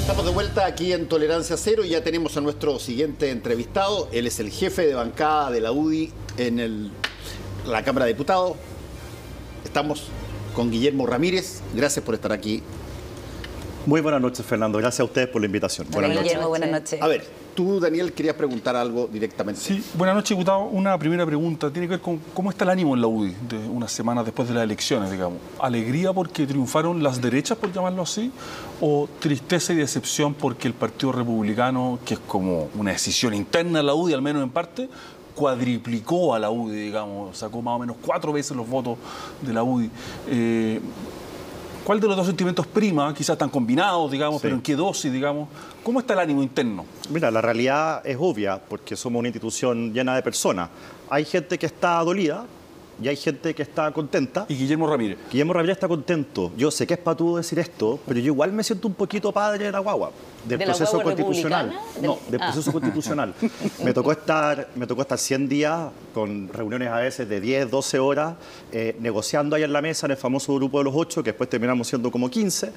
Estamos de vuelta aquí en Tolerancia Cero y ya tenemos a nuestro siguiente entrevistado. Él es el jefe de bancada de la UDI en la Cámara de Diputados. Estamos con Guillermo Ramírez. Gracias por estar aquí. Muy buenas noches, Fernando. Gracias a ustedes por la invitación. Buenas noches. Guillermo, buenas noches. A ver, tú, Daniel, querías preguntar algo directamente. Sí, buenas noches, diputado. Una primera pregunta tiene que ver con cómo está el ánimo en la UDI de unas semanas después de las elecciones, digamos. ¿Alegría porque triunfaron las derechas, por llamarlo así? ¿O tristeza y decepción porque el Partido Republicano, que es como una decisión interna de la UDI, al menos en parte, cuadriplicó a la UDI, digamos, sacó más o menos 4 veces los votos de la UDI? ¿Cuál de los dos sentimientos prima? Quizás están combinados, digamos, sí. Pero ¿en qué dosis, digamos? ¿Cómo está el ánimo interno? Mira, la realidad es obvia, porque somos una institución llena de personas. Hay gente que está dolida y hay gente que está contenta. ¿Y Guillermo Ramírez? Guillermo Ramírez está contento. Yo sé que es patudo decir esto, pero yo igual me siento un poquito padre de la guagua, del proceso constitucional. No, del proceso constitucional. Me tocó estar 100 días con reuniones a veces de 10, 12 horas, negociando ahí en la mesa en el famoso grupo de los 8, que después terminamos siendo como 15.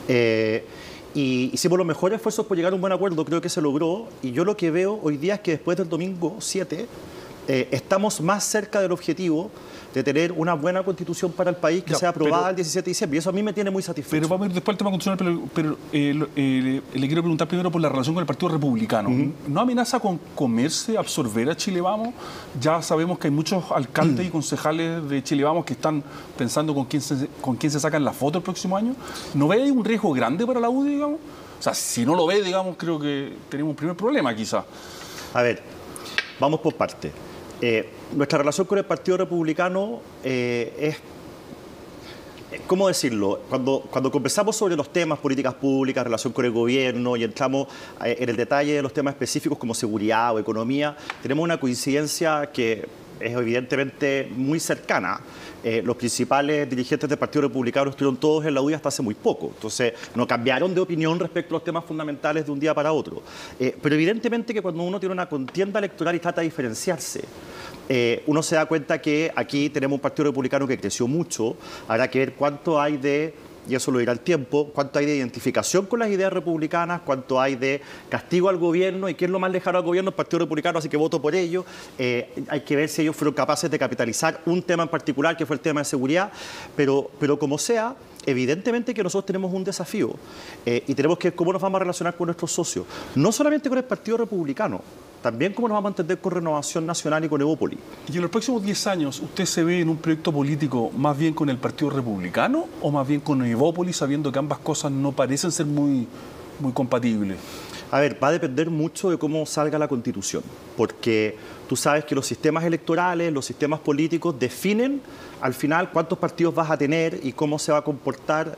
Y hicimos los mejores esfuerzos por llegar a un buen acuerdo, creo que se logró. Y yo lo que veo hoy día es que después del domingo 7, estamos más cerca del objetivo de tener una buena constitución para el país que sea aprobada el 17 de diciembre. Y eso a mí me tiene muy satisfecho. Pero vamos a ir después al tema constitucional, pero le quiero preguntar primero por la relación con el Partido Republicano. ¿No amenaza con comerse, absorber a Chile Vamos? Ya sabemos que hay muchos alcaldes y concejales de Chile Vamos que están pensando con quién se sacan la foto el próximo año. ¿No ve ahí un riesgo grande para la UDI, digamos? O sea, si no lo ve, digamos, creo que tenemos un primer problema, quizás. A ver, vamos por parte. Nuestra relación con el Partido Republicano es, ¿cómo decirlo? Cuando conversamos sobre los temas, políticas públicas, relación con el gobierno y entramos en el detalle de los temas específicos como seguridad o economía, tenemos una coincidencia que es evidentemente muy cercana. Los principales dirigentes del Partido Republicano estuvieron todos en la UDI hasta hace muy poco. Entonces, no cambiaron de opinión respecto a los temas fundamentales de un día para otro. Pero evidentemente que cuando uno tiene una contienda electoral y trata de diferenciarse, uno se da cuenta que aquí tenemos un Partido Republicano que creció mucho. Habrá que ver cuánto hay de, y eso lo dirá el tiempo, cuánto hay de identificación con las ideas republicanas, cuánto hay de castigo al gobierno y quién es lo más lejano al gobierno, el Partido Republicano, así que voto por ello. Hay que ver si ellos fueron capaces de capitalizar un tema en particular, que fue el tema de seguridad, pero como sea, evidentemente que nosotros tenemos un desafío y tenemos que ver cómo nos vamos a relacionar con nuestros socios, no solamente con el Partido Republicano, también cómo nos vamos a entender con Renovación Nacional y con Evópolis. ¿Y en los próximos 10 años usted se ve en un proyecto político más bien con el Partido Republicano o más bien con Evópolis, sabiendo que ambas cosas no parecen ser muy compatibles? A ver, va a depender mucho de cómo salga la Constitución, porque tú sabes que los sistemas electorales, los sistemas políticos definen al final cuántos partidos vas a tener y cómo se va a comportar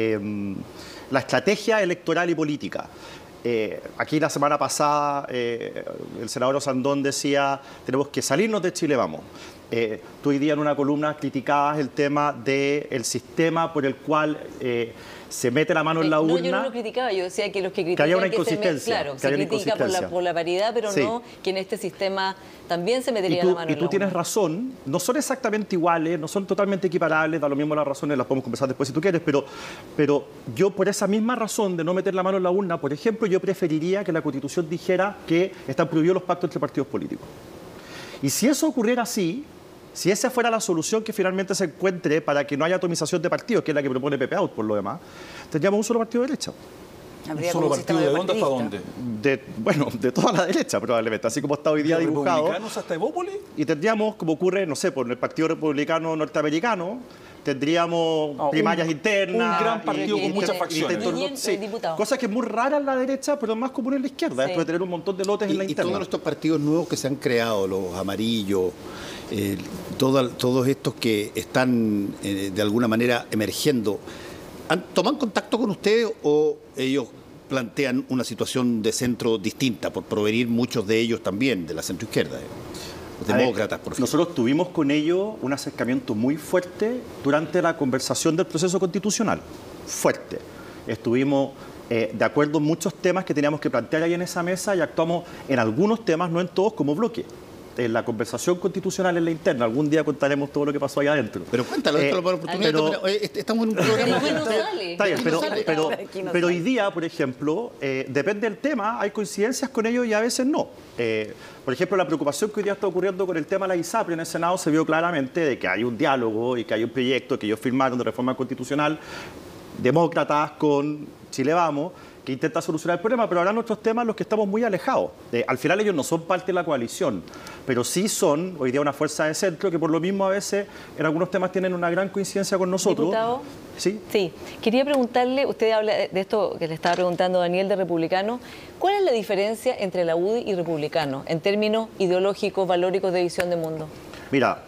la estrategia electoral y política. Aquí la semana pasada el senador Osandón decía tenemos que salirnos de Chile Vamos. Tú hoy día en una columna criticabas el tema del sistema por el cual se mete la mano en la urna. No, yo no lo criticaba, yo decía que los que critican que haya una inconsistencia. Claro, se critica por la paridad, pero sí, no que en este sistema también se metería la mano en la urna. Y tú tienes razón, no son exactamente iguales, no son totalmente equiparables, da lo mismo las razones, las podemos conversar después si tú quieres, pero yo por esa misma razón de no meter la mano en la urna, por ejemplo, yo preferiría que la Constitución dijera que están prohibidos los pactos entre partidos políticos. Y si eso ocurriera así, si esa fuera la solución que finalmente se encuentre para que no haya atomización de partidos, que es la que propone Pepe Out por lo demás, tendríamos un solo partido de derecha. ¿Un solo partido de dónde hasta dónde? De toda la derecha probablemente, así como está hoy día dibujado. ¿Republicanos hasta Evópolis? Y tendríamos, como ocurre, no sé, por el Partido Republicano Norteamericano, tendríamos primarias internas. Un gran partido con muchas facciones. Sí, cosa que es muy rara en la derecha, pero más común en la izquierda, después de tener un montón de lotes en la interna. Y todos estos partidos nuevos que se han creado, los amarillos, todos estos que están de alguna manera emergiendo, ¿toman contacto con ustedes o ellos plantean una situación de centro distinta, por provenir muchos de ellos también de la centroizquierda? Los demócratas, por ejemplo. Nosotros tuvimos con ellos un acercamiento muy fuerte durante la conversación del proceso constitucional. Fuerte. Estuvimos de acuerdo en muchos temas que teníamos que plantear ahí en esa mesa y actuamos en algunos temas, no en todos, como bloque. en la conversación constitucional en la interna. Algún día contaremos todo lo que pasó allá adentro. Pero cuéntalo, esto lo por oportunidad. Estamos en un programa. Está bien, pero hoy día, por ejemplo, depende del tema, hay coincidencias con ellos y a veces no. Por ejemplo, la preocupación que hoy día está ocurriendo con el tema de la ISAPRE en el Senado se vio claramente de que hay un diálogo y que hay un proyecto que ellos firmaron de reforma constitucional, demócratas con Chile Vamos, que intenta solucionar el problema, pero ahora nuestros temas los que estamos muy alejados. Al final ellos no son parte de la coalición, pero sí son hoy día una fuerza de centro que por lo mismo a veces en algunos temas tienen una gran coincidencia con nosotros. Diputado, sí, quería preguntarle, usted habla de esto que le estaba preguntando Daniel de Republicano, ¿cuál es la diferencia entre la UDI y Republicano en términos ideológicos, valóricos de visión de mundo? Mira,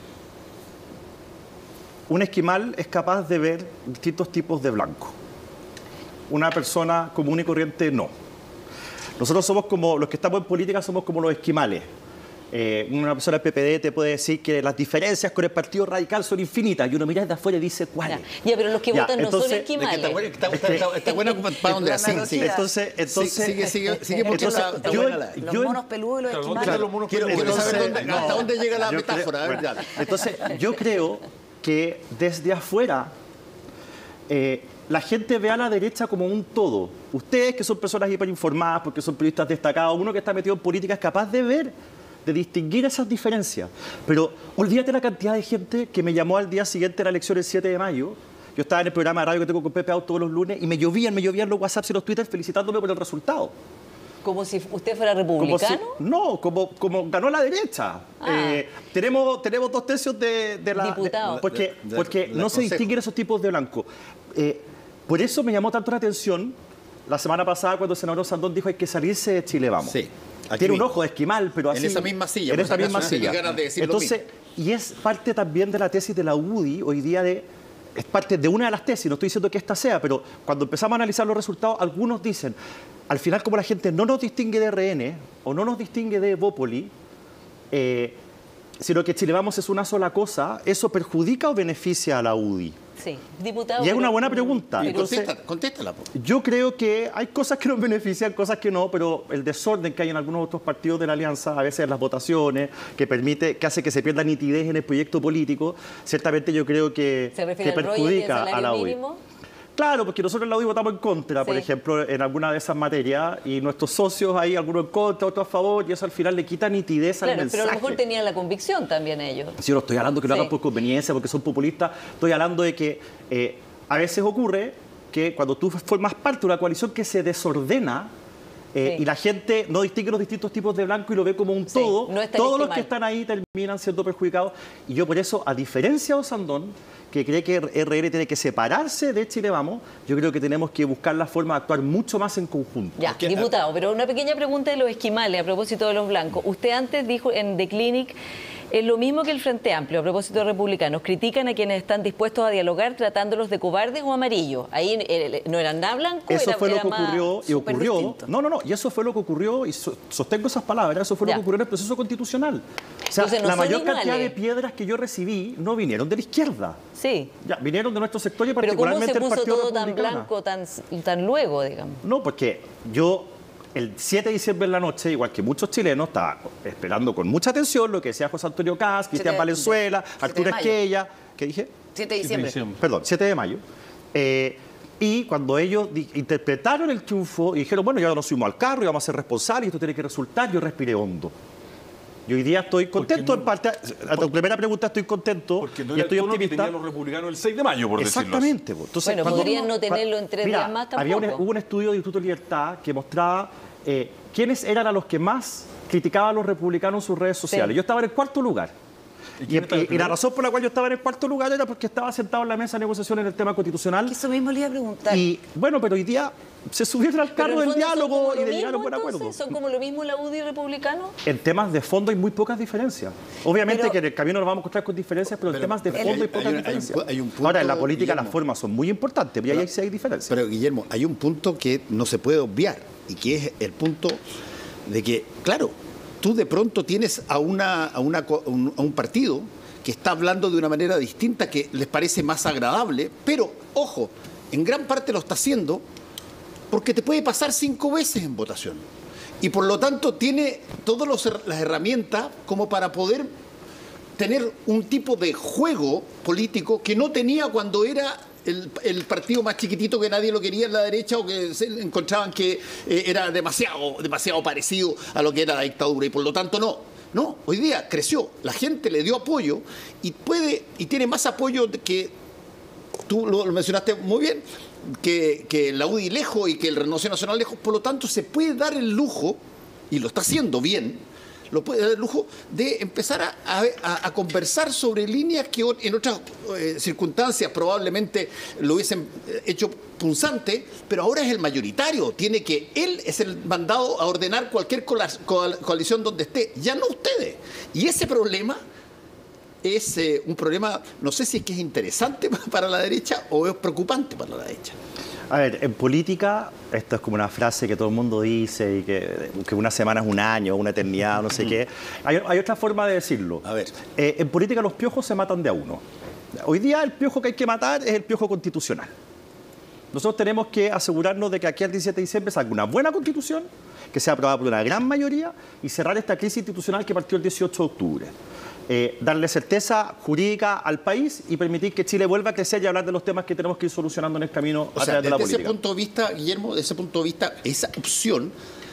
un esquimal es capaz de ver distintos tipos de blanco. Una persona común y corriente no. Nosotros somos como, los que estamos en política somos como los esquimales. Una persona del PPD te puede decir que las diferencias con el Partido Radical son infinitas y uno mira desde afuera y dice ¿cuáles? Ya, pero los que votan no son Está esquimales. buena para donde así. Entonces, sigue porque los monos peludos y los esquimales. Quiero saber hasta dónde llega la metáfora. Entonces, yo creo que desde afuera la gente ve a la derecha como un todo. Ustedes, que son personas hiperinformadas, porque son periodistas destacados, uno que está metido en política es capaz de ver, de distinguir esas diferencias. Pero olvídate la cantidad de gente que me llamó al día siguiente de la elección el 7 de mayo. Yo estaba en el programa de radio que tengo con Pepe Out todos los lunes y me llovían los WhatsApps y los Twitter felicitándome por el resultado. ¿Como si usted fuera republicano? Como ganó la derecha. Tenemos 2/3 de la... Diputado. Porque no se distinguen esos tipos de blanco. Por eso me llamó tanto la atención la semana pasada cuando el senador Sandón dijo hay que salirse de Chile Vamos. Sí. Tiene un ojo de esquimal, pero así... En esa misma silla. En esa misma silla. Entonces, y es parte también de la tesis de la UDI hoy día es parte de una de las tesis, no estoy diciendo que esta sea, pero cuando empezamos a analizar los resultados, algunos dicen, al final como la gente no nos distingue de RN o no nos distingue de Bópoli, sino que Chile Vamos es una sola cosa, ¿eso perjudica o beneficia a la UDI? Sí, diputado. Y es una buena pregunta. Entonces, Contéstala. yo creo que hay cosas que nos benefician, cosas que no, pero el desorden que hay en algunos otros partidos de la alianza, a veces en las votaciones, que hace que se pierda nitidez en el proyecto político, ciertamente yo creo que perjudica a la UDI. Mínimo? Claro, porque nosotros en la UDI votamos en contra, por ejemplo, en alguna de esas materias, y nuestros socios ahí, algunos en contra, otros a favor, y eso al final le quita nitidez al mensaje. Pero a lo mejor tenían la convicción también ellos. Si yo no estoy hablando que lo hagan por conveniencia, porque son populistas, estoy hablando de que a veces ocurre que cuando tú formas parte de una coalición que se desordena, y la gente no distingue los distintos tipos de blanco y lo ve como un todo, todos los que están ahí terminan siendo perjudicados. Y yo por eso, a diferencia de Osandón, que cree que RN tiene que separarse de Chile Vamos, yo creo que tenemos que buscar la forma de actuar mucho más en conjunto. Ya, diputado, pero una pequeña pregunta de los esquimales a propósito de los blancos. Usted antes dijo en The Clinic, es lo mismo que el Frente Amplio, a propósito de republicanos, critican a quienes están dispuestos a dialogar tratándolos de cobardes o amarillos. Ahí no eran nada blancos, eso fue lo que ocurrió y ocurrió. Distinto. Y eso fue lo que ocurrió, y sostengo esas palabras, eso fue lo que ocurrió en el proceso constitucional. O sea, entonces, la mayor cantidad de piedras que yo recibí no vinieron de la izquierda. Sí. Ya, vinieron de nuestro sector y particularmente del Partido Republicano. ¿Pero cómo se puso todo tan blanco, tan luego, digamos? No, porque yo... El 7 de diciembre en la noche, igual que muchos chilenos, estaba esperando con mucha atención lo que decía José Antonio Caz, Cristian Valenzuela, Arturo Esquella. ¿Qué dije? 7 de diciembre. Perdón, 7 de mayo. Y cuando ellos interpretaron el triunfo y dijeron, bueno, ya nos subimos al carro y vamos a ser responsables y esto tiene que resultar, yo respiré hondo. Y hoy día estoy contento, en parte, a tu primera pregunta estoy contento porque no y estoy optimista. Que tenían optimista. los republicanos el 6 de mayo, por Exactamente. decirlo así. Entonces, bueno, podrían no tenerlo en 3 días más tampoco. Hubo un estudio del Instituto Libertad que mostraba quiénes eran a los que más criticaban a los republicanos en sus redes sociales. Sí. Yo estaba en el 4º lugar. Y la razón por la cual yo estaba en el 4º lugar era porque estaba sentado en la mesa de negociación en el tema constitucional. Eso mismo le iba a preguntar. Y bueno, pero hoy día se subieron al carro del diálogo y de llegar a un buen acuerdo. ¿Son como lo mismo la UDI y republicano? En temas de fondo hay muy pocas diferencias. Obviamente que en el camino nos vamos a encontrar con diferencias, pero en temas de fondo hay pocas diferencias. Ahora, en la política Guillermo, las formas son muy importantes, y ahí sí hay diferencias. Pero Guillermo, hay un punto que no se puede obviar, y que es el punto de que, claro, tú de pronto tienes a un partido que está hablando de una manera distinta que les parece más agradable, pero, ojo, en gran parte lo está haciendo porque te puede pasar 5 veces en votación. y por lo tanto tiene todas las herramientas como para poder tener un tipo de juego político que no tenía cuando era el partido más chiquitito que nadie lo quería en la derecha o que se encontraban que era demasiado parecido a lo que era la dictadura y por lo tanto no, hoy día creció, la gente le dio apoyo y tiene más apoyo que tú lo mencionaste muy bien, que la UDI lejos y que el Renovación Nacional lejos, por lo tanto se puede dar el lujo, y lo está haciendo bien, lo puede dar el lujo de empezar a conversar sobre líneas que en otras circunstancias probablemente lo hubiesen hecho punzante, pero ahora es el mayoritario, él es el mandado a ordenar cualquier coalición donde esté, ya no ustedes. Y ese problema es un problema, no sé si es que es interesante para la derecha o es preocupante para la derecha. A ver, en política, esto es como una frase que todo el mundo dice y que una semana es un año, una eternidad, no sé qué. Hay otra forma de decirlo. A ver. En política los piojos se matan de a uno. Hoy día el piojo que hay que matar es el piojo constitucional. Nosotros tenemos que asegurarnos de que aquí al 17 de diciembre salga una buena constitución, que sea aprobada por una gran mayoría y cerrar esta crisis institucional que partió el 18 de octubre. Darle certeza jurídica al país y permitir que Chile vuelva a crecer y hablar de los temas que tenemos que ir solucionando en el camino a través de la política. Desde ese punto de vista, Guillermo, desde ese punto de vista, esa opción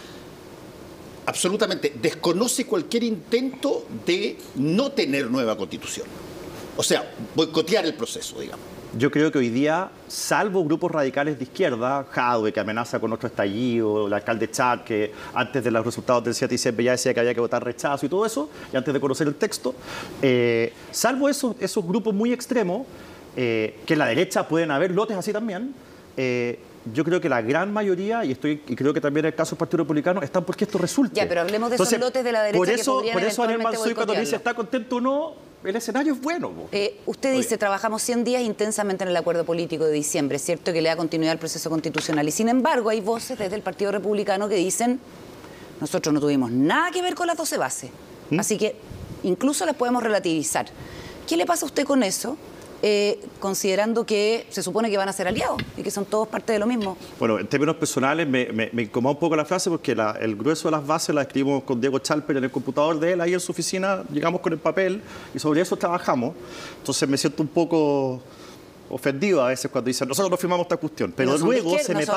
absolutamente desconoce cualquier intento de no tener nueva constitución. O sea, boicotear el proceso, digamos. Yo creo que hoy día, salvo grupos radicales de izquierda, Jadwe, que amenaza con otro estallido, el alcalde Char, que antes de los resultados del 7 de diciembre ya decía que había que votar rechazo y todo eso, y antes de conocer el texto, salvo esos grupos muy extremos, que en la derecha pueden haber lotes así también, yo creo que la gran mayoría, y creo que también en el caso del Partido Republicano, están porque esto resulte. Ya, pero hablemos de esos lotes de la derecha que podrían por eso Ariel eventualmente Mansoy, cuando dice boicotearlo. está contento o no, el escenario es bueno. Usted dice, trabajamos 100 días intensamente en el acuerdo político de diciembre, es cierto que le da continuidad al proceso constitucional. Y sin embargo, hay voces desde el Partido Republicano que dicen, nosotros no tuvimos nada que ver con las 12 bases. Así que incluso las podemos relativizar. ¿Qué le pasa a usted con eso? Considerando que se supone que van a ser aliados y que son todos parte de lo mismo. Bueno, en términos personales me incomoda un poco la frase porque el grueso de las bases la escribimos con Diego Chalper en el computador de él, ahí en su oficina, llegamos con el papel y sobre eso trabajamos. Entonces me siento un poco ofendido a veces cuando dicen nosotros no firmamos esta cuestión, pero luego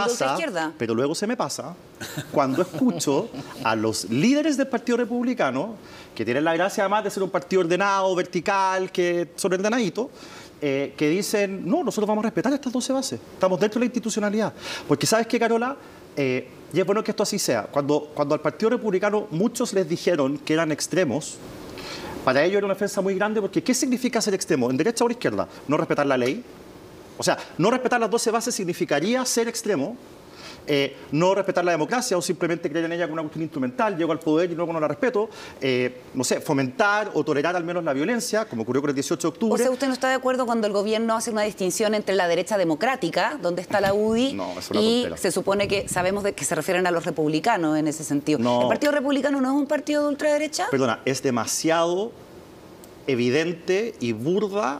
se me pasa cuando escucho a los líderes del Partido Republicano, que tienen la gracia además de ser un partido ordenado, vertical, que son ordenaditos, que dicen, no, nosotros vamos a respetar estas 12 bases, estamos dentro de la institucionalidad. Porque ¿sabes qué, Carola? Y es bueno que esto así sea. Cuando al Partido Republicano muchos les dijeron que eran extremos, para ellos era una ofensa muy grande porque ¿qué significa ser extremo? ¿En derecha o en izquierda? ¿No respetar la ley? O sea, no respetar las 12 bases significaría ser extremo. No respetar la democracia o simplemente creer en ella como una cuestión instrumental, llego al poder y luego no la respeto, no sé, fomentar o tolerar al menos la violencia, como ocurrió con el 18 de octubre. O sea, ¿usted no está de acuerdo cuando el gobierno hace una distinción entre la derecha democrática, donde está la UDI, no, es una y tontera. Se supone que sabemos de que se refieren a los republicanos en ese sentido? No. ¿El Partido Republicano no es un partido de ultraderecha? Perdona, es demasiado evidente y burda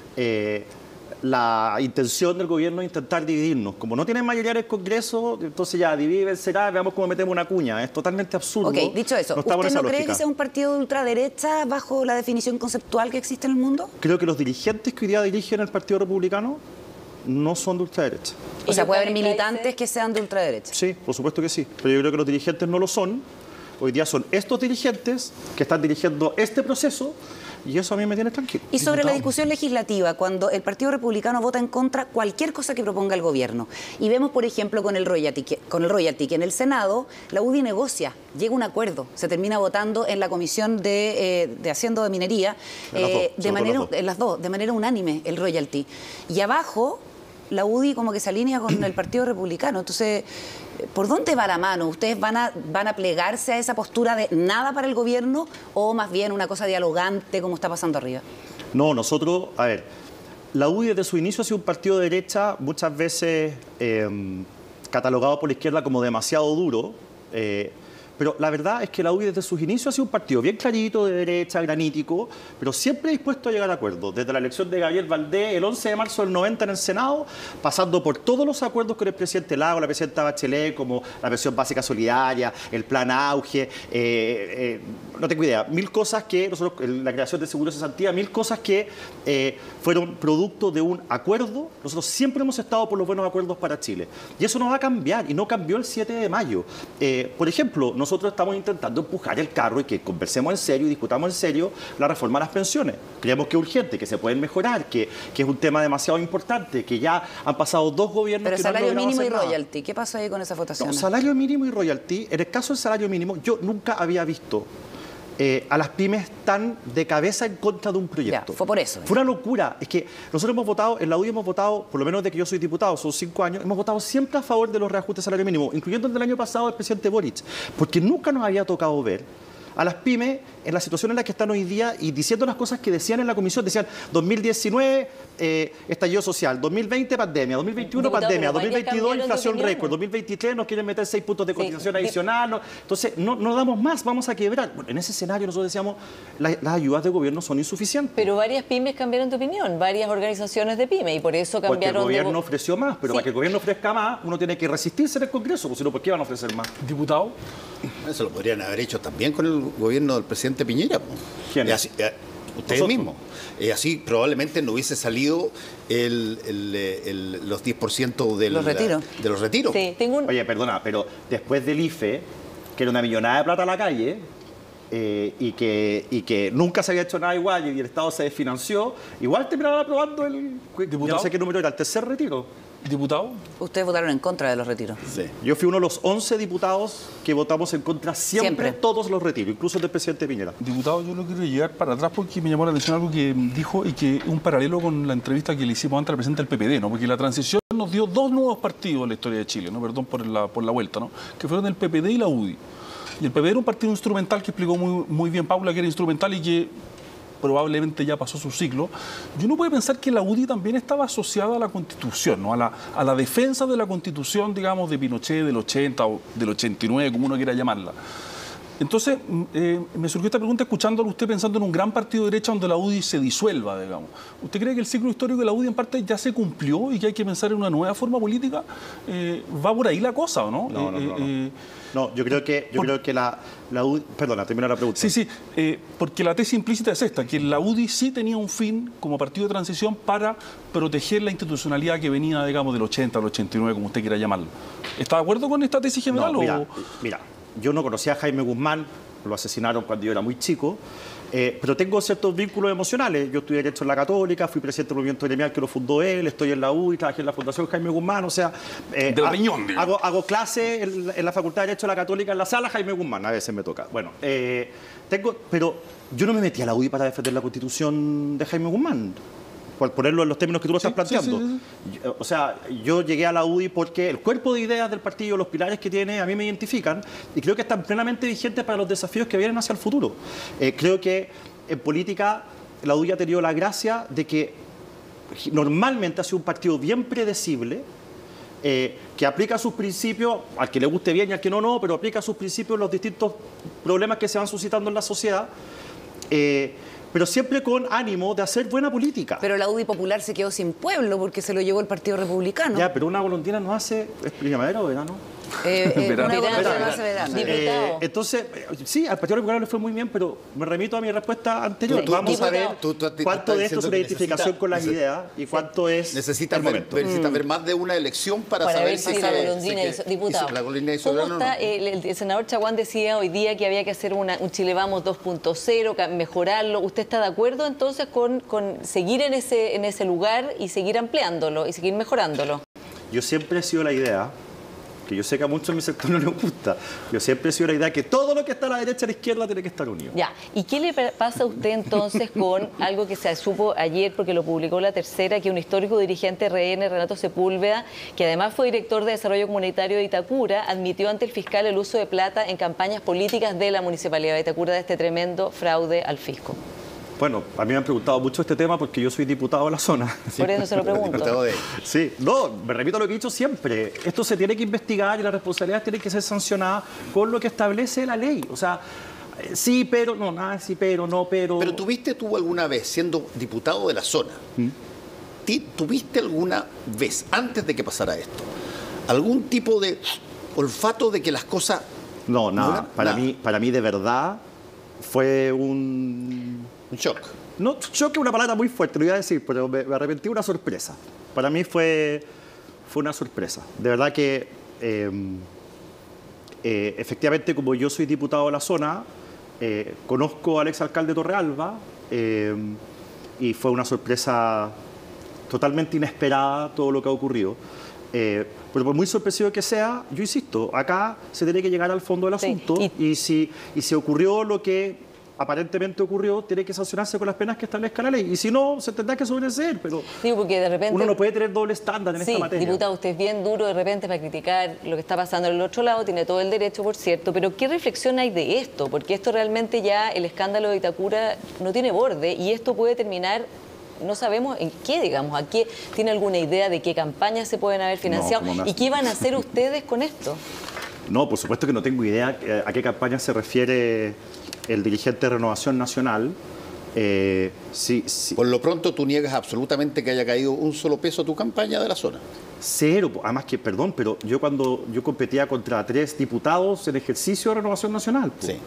la intención del gobierno de intentar dividirnos. Como no tienen mayoría en el Congreso, entonces ya dividen, será, veamos cómo metemos una cuña. Es totalmente absurdo. Ok, dicho eso, ¿usted no cree que sea un partido de ultraderecha bajo la definición conceptual que existe en el mundo? Creo que los dirigentes que hoy día dirigen el Partido Republicano no son de ultraderecha. O sea, puede haber militantes que sean de ultraderecha. Sí, por supuesto que sí. Pero yo creo que los dirigentes no lo son. Hoy día son estos dirigentes que están dirigiendo este proceso. Y eso a mí me tiene tranquilo. Y sobre la discusión legislativa, cuando el Partido Republicano vota en contra cualquier cosa que proponga el gobierno, y vemos, por ejemplo, con el royalty, que en el Senado la UDI negocia, llega a un acuerdo, se termina votando en la Comisión de Hacienda de Minería, en las dos, de manera unánime, el royalty. Y abajo, la UDI como que se alinea con el Partido Republicano. Entonces, ¿por dónde va la mano? ¿Ustedes van a plegarse a esa postura de nada para el gobierno o más bien una cosa dialogante como está pasando arriba? No, nosotros, a ver, la UDI desde su inicio ha sido un partido de derecha muchas veces catalogado por la izquierda como demasiado duro, pero la verdad es que la UDI desde sus inicios ha sido un partido bien clarito, de derecha, granítico, pero siempre dispuesto a llegar a acuerdos. Desde la elección de Gabriel Valdés, el 11 de marzo del 90 en el Senado, pasando por todos los acuerdos con el presidente Lago, la presidenta Bachelet, como la pensión básica solidaria, el plan Auge, no tengo idea, mil cosas que nosotros, la creación de seguro de cesantía, mil cosas que fueron producto de un acuerdo. Nosotros siempre hemos estado por los buenos acuerdos para Chile. Y eso no va a cambiar, y no cambió el 7 de mayo. Por ejemplo, nosotros estamos intentando empujar el carro y que conversemos en serio y discutamos en serio la reforma a las pensiones. Creemos que es urgente, que se pueden mejorar, que es un tema demasiado importante, que ya han pasado 2 gobiernos Pero que no han salario logrado mínimo y hacer nada. royalty, ¿qué pasó ahí con esa votación? No, salario mínimo y royalty, en el caso del salario mínimo, yo nunca había visto a las pymes tan de cabeza en contra de un proyecto. Ya, fue por eso. Fue una locura. Es que nosotros hemos votado, en la UDI hemos votado, por lo menos desde que yo soy diputado, son 5 años, hemos votado siempre a favor de los reajustes de salario mínimo, incluyendo el del año pasado del presidente Boric, porque nunca nos había tocado ver a las pymes en la situación en la que están hoy día y diciendo las cosas que decían en la comisión. Decían 2019 estallido social, 2020 pandemia, 2021 Diputado, pandemia, pero vaya 2022 cambiaron de inflación opinión. récord, 2023 nos quieren meter 6 puntos de cotización Sí. adicional. Entonces, no damos más, vamos a quebrar. Bueno, en ese escenario nosotros decíamos las ayudas de gobierno son insuficientes. Pero varias pymes cambiaron de opinión, varias organizaciones de pymes, y por eso Porque el cambiaron gobierno ofreció más, pero Sí. para que el gobierno ofrezca más, uno tiene que resistirse en el Congreso, porque si no, ¿por qué van a ofrecer más? Diputado, Eso lo podrían haber hecho también con el gobierno del presidente Piñera. Po. ¿Quién? Y así, ustedes Nosotros. mismos. Así probablemente no hubiese salido los 10% Los retiros. de los retiros. Sí, tengo un... Oye, perdona, pero después del IFE, que era una millonada de plata a la calle, y que nunca se había hecho nada igual y el Estado se desfinanció, igual terminaron aprobando el... ¿Diputado? Yo no sé qué número era, el tercer retiro. diputado, Ustedes votaron en contra de los retiros. Sí. Yo fui uno de los 11 diputados que votamos en contra siempre. Siempre. Todos los retiros, incluso el del presidente Piñera. diputado, yo lo quiero llevar para atrás porque me llamó la atención algo que dijo y que un paralelo con la entrevista que le hicimos antes al presidente del PPD, ¿no? Porque la transición nos dio 2 nuevos partidos en la historia de Chile, ¿no? Perdón por la vuelta, ¿no? Que fueron el PPD y la UDI. Y el PPD era un partido instrumental que explicó muy bien Paula, que era instrumental y que probablemente ya pasó su ciclo. Y uno puede pensar que la UDI también estaba asociada a la Constitución, ¿no? a la defensa de la Constitución, digamos, de Pinochet del 80 o del 89, como uno quiera llamarla. Entonces, me surgió esta pregunta escuchándolo usted pensando en un gran partido de derecha donde la UDI se disuelva, digamos. ¿Usted cree que el ciclo histórico de la UDI en parte ya se cumplió y que hay que pensar en una nueva forma política? ¿Va por ahí la cosa o no? No, yo creo que la UDI... Perdona, termina la pregunta. Sí, porque la tesis implícita es esta, que la UDI sí tenía un fin como partido de transición para proteger la institucionalidad que venía, digamos, del 80 al 89, como usted quiera llamarlo. ¿Está de acuerdo con esta tesis general? No, o... mira, yo no conocía a Jaime Guzmán, lo asesinaron cuando yo era muy chico, pero tengo ciertos vínculos emocionales. Yo estudié Derecho en la Católica, fui presidente del movimiento gremial que lo fundó él, estoy en la UDI, trabajé en la Fundación Jaime Guzmán, o sea... Del riñón, digamos. hago clase en la Facultad de Derecho de la Católica en la sala Jaime Guzmán, a veces me toca. Bueno, pero yo no me metí a la UDI para defender la Constitución de Jaime Guzmán, por ponerlo en los términos que tú lo estás planteando. Sí. O sea, yo llegué a la UDI porque el cuerpo de ideas del partido, los pilares que tiene, a mí me identifican y creo que están plenamente vigentes para los desafíos que vienen hacia el futuro. Creo que en política la UDI ha tenido la gracia de que normalmente ha sido un partido bien predecible, que aplica sus principios, al que le guste bien y al que no, pero aplica sus principios en los distintos problemas que se van suscitando en la sociedad. Pero siempre con ánimo de hacer buena política. Pero la UDI Popular se quedó sin pueblo porque se lo llevó el Partido Republicano. Ya, pero una golondrina no hace... ¿Es primavera o verano? Verano. Una golondrina Verano. no hace verano. Diputado. Entonces, sí, al Partido Republicano le fue muy bien, pero me remito a mi respuesta anterior. Tú- Vamos a ver diputado. tú cuánto estás de esto es diciendo una que identificación con las ideas y cuánto es Necesitas el ver, momento. necesitas ver más de una elección para ver saber si la golondrina se- hizo... Diputado, la golondrina hizo ¿cómo verano o no. está? El senador Chaguán decía hoy día que había que hacer un Chile Vamos 2.0, mejorarlo. ¿Usted está de acuerdo entonces con seguir en ese lugar y seguir ampliándolo y seguir mejorándolo? Yo siempre he sido la idea, que yo sé que a muchos en mi sector no les gusta, yo siempre he sido la idea que todo lo que está a la derecha y a la izquierda tiene que estar unido. Ya, ¿y qué le pasa a usted entonces con algo que se supo ayer, porque lo publicó La Tercera, que un histórico dirigente RN, Renato Sepúlveda, que además fue director de Desarrollo Comunitario de Itacura, admitió ante el fiscal el uso de plata en campañas políticas de la Municipalidad de Itacura de este tremendo fraude al fisco? Bueno, a mí me han preguntado mucho este tema porque yo soy diputado de la zona. Por eso se lo pregunto. Sí, no, me repito lo que he dicho siempre. Esto se tiene que investigar y las responsabilidades tienen que ser sancionadas con lo que establece la ley. O sea, sí, pero, no, nada, sí, pero, no, pero... Pero ¿tuviste tú alguna vez, siendo diputado de la zona, tuviste alguna vez, antes de que pasara esto, algún tipo de olfato de que las cosas... No, nada. Para mí de verdad fue un shock. No, shock es una palabra muy fuerte, lo iba a decir, pero me arrepentí, una sorpresa. Para mí fue una sorpresa. De verdad que efectivamente, como yo soy diputado de la zona, conozco al exalcalde Torrealba y fue una sorpresa totalmente inesperada todo lo que ha ocurrido. Pero por muy sorpresivo que sea, yo insisto, acá se tiene que llegar al fondo del asunto y si ocurrió lo que aparentemente ocurrió, tiene que sancionarse con las penas que establezca la ley. Y si no, se tendrá que obedecer. Pero digo, porque de repente uno no puede tener doble estándar en esta materia. Diputado, usted es bien duro de repente para criticar lo que está pasando en el otro lado, tiene todo el derecho, por cierto, pero ¿qué reflexión hay de esto? Porque esto realmente ya, el escándalo de Itacura no tiene borde y esto puede terminar... No sabemos en qué, digamos, a qué tiene alguna idea de qué campañas se pueden haber financiado y qué van a hacer ustedes con esto. No, por supuesto que no tengo idea a qué campaña se refiere el dirigente de Renovación Nacional. Sí. Por lo pronto tú niegas absolutamente que haya caído un solo peso a tu campaña de la zona. Cero, además que, perdón, pero yo cuando yo competía contra 3 diputados en ejercicio de Renovación Nacional. Sí.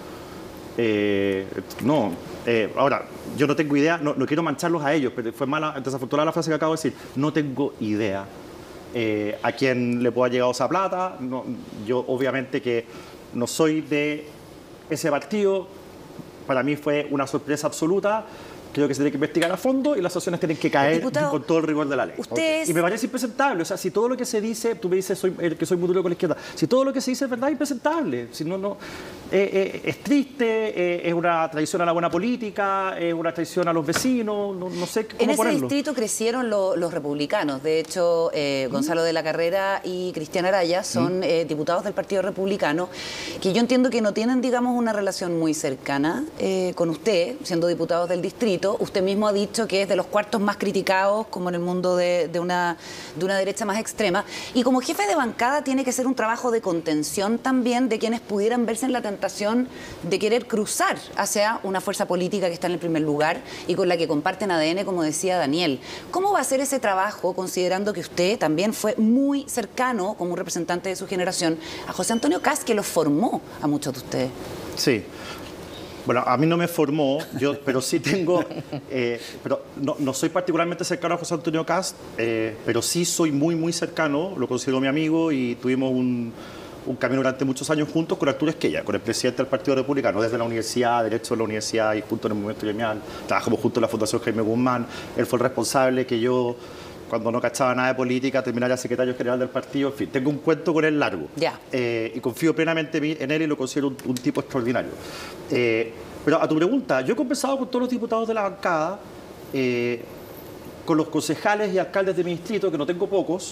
Ahora, yo no tengo idea, no quiero mancharlos a ellos, pero fue mala, desafortunada la frase que acabo de decir. No tengo idea a quién le pueda haber llegado esa plata. No, yo obviamente que no soy de ese partido. Para mí fue una sorpresa absoluta. Creo que se tiene que investigar a fondo y las sanciones tienen que caer con todo el rigor de la ley. Y me parece impresentable. O sea, si todo lo que se dice, tú me dices que soy muy duro con la izquierda, si todo lo que se dice es verdad, es impresentable. Si no, es triste, es una traición a la buena política, es una traición a los vecinos, no sé cómo ponerlo. En ese distrito crecieron los republicanos. De hecho, Gonzalo de la Carrera y Cristian Araya son diputados del Partido Republicano, que yo entiendo que no tienen, digamos, una relación muy cercana con usted, siendo diputados del distrito. Usted mismo ha dicho que es de los cuartos más criticados como en el mundo de una derecha más extrema. Y como jefe de bancada tiene que ser un trabajo de contención también de quienes pudieran verse en la tentación de querer cruzar hacia una fuerza política que está en el primer lugar y con la que comparten ADN, como decía Daniel. ¿Cómo va a ser ese trabajo, considerando que usted también fue muy cercano, como un representante de su generación, a José Antonio Kast, que los formó a muchos de ustedes? Sí. Bueno, a mí no me formó, pero sí tengo, pero no soy particularmente cercano a José Antonio Kast, pero sí soy muy, muy cercano, lo considero mi amigo y tuvimos un camino durante muchos años juntos con Arturo Esquella, con el presidente del Partido Republicano, desde la universidad, Derecho de la universidad y junto en el movimiento gremial. Trabajamos juntos en la Fundación Jaime Guzmán, él fue el responsable que yo, cuando no cachaba nada de política, terminara secretario general del partido. En fin, tengo un cuento con él largo. Y confío plenamente en él y lo considero un tipo extraordinario. Pero a tu pregunta, yo he conversado con todos los diputados de la bancada, con los concejales y alcaldes de mi distrito, que no tengo pocos,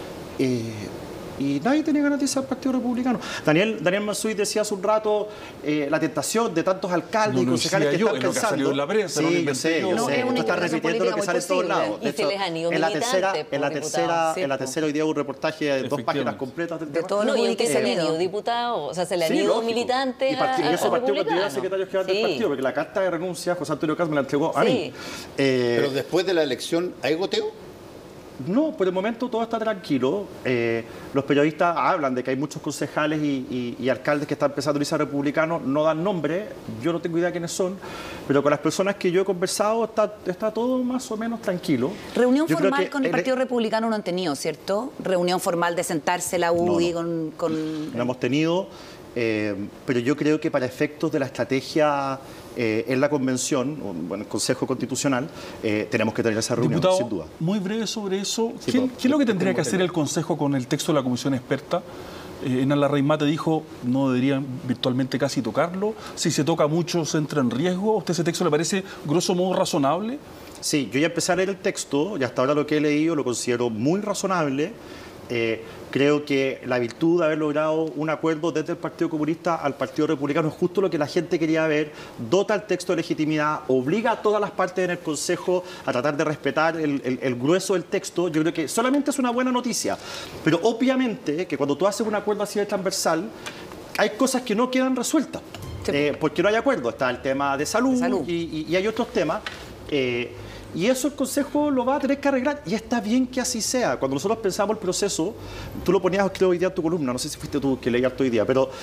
y nadie tiene ganas de irse al Partido Republicano. Daniel Mansuy decía hace un rato la tentación de tantos alcaldes y concejales que están pensando. Que ha salido en la prensa, sí, yo sé. Tú estás repitiendo lo que sale en todos lados. De hecho, en la tercera hoy día un reportaje de 2 páginas completas del tema. De todos los que se le han ido diputados, o sea, se le han ido militantes y eso partió cuando yo era secretario general del partido, porque la carta de renuncia José Antonio Kast me la entregó a mí. Pero después de la elección, ¿hay goteo? No, por el momento todo está tranquilo. Los periodistas hablan de que hay muchos concejales y alcaldes que están empezando a irse a republicanos, no dan nombre, yo no tengo idea de quiénes son, pero con las personas que yo he conversado está todo más o menos tranquilo. Reunión formal con el Partido Republicano no han tenido, ¿cierto? Reunión formal de sentarse la UDI con... No hemos tenido, pero yo creo que para efectos de la estrategia en la convención, bueno, el Consejo Constitucional, tenemos que tener esa reunión, Diputado, sin duda. Muy breve sobre eso. ¿Qué es lo que tendría que hacer el Consejo con el texto de la Comisión Experta? Enan Larraín Mate dijo no deberían virtualmente casi tocarlo. Si se toca mucho, se entra en riesgo. ¿A usted ese texto le parece grosso modo razonable? Sí, yo ya empecé a leer el texto y hasta ahora lo que he leído lo considero muy razonable. Creo que la virtud de haber logrado un acuerdo desde el Partido Comunista al Partido Republicano es justo lo que la gente quería ver, dota el texto de legitimidad, obliga a todas las partes en el Consejo a tratar de respetar el grueso del texto. Yo creo que solamente es una buena noticia, pero obviamente que cuando tú haces un acuerdo así de transversal, hay cosas que no quedan resueltas, porque no hay acuerdo. Está el tema de salud. Y hay otros temas. Y eso el Consejo lo va a tener que arreglar, y está bien que así sea. Cuando nosotros pensamos el proceso, tú lo ponías, creo, hoy día en tu columna, no sé si fuiste tú que leías hoy día, pero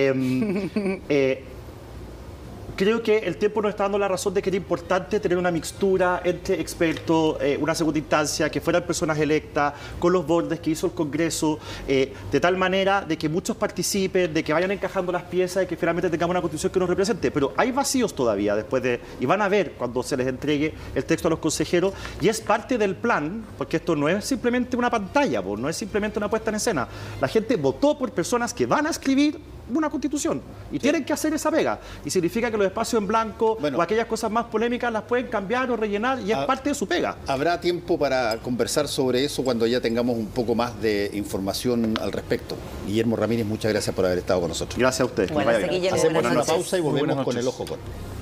creo que el tiempo nos está dando la razón de que era importante tener una mixtura entre expertos, una segunda instancia, que fueran personas electas, con los bordes que hizo el Congreso, de tal manera de que muchos participen, de que vayan encajando las piezas y que finalmente tengamos una constitución que nos represente. Pero hay vacíos todavía y van a ver cuando se les entregue el texto a los consejeros, y es parte del plan, porque esto no es simplemente una pantalla, no es simplemente una puesta en escena. La gente votó por personas que van a escribir una constitución y tienen que hacer esa pega, y significa que los espacios en blanco o aquellas cosas más polémicas las pueden cambiar o rellenar, y es parte de su pega. Habrá tiempo para conversar sobre eso cuando ya tengamos un poco más de información al respecto. Guillermo Ramírez, muchas gracias por haber estado con nosotros. Gracias a ustedes. Bueno, Hacemos una pausa y volvemos con el ojo con.